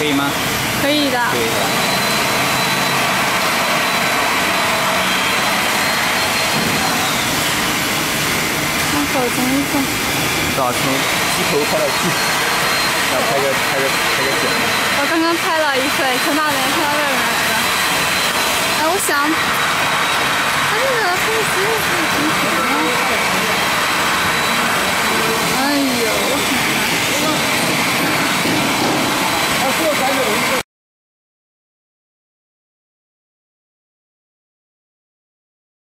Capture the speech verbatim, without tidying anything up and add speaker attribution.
Speaker 1: 以吗？
Speaker 2: 可以的。
Speaker 1: 可以的。
Speaker 2: 那手从一下。
Speaker 1: 正好从机头拍到机，要拍个拍个拍个景。
Speaker 2: 我刚刚拍了一份，从那边拍到这边来的。哎，我想，它这个飞机还挺挺的。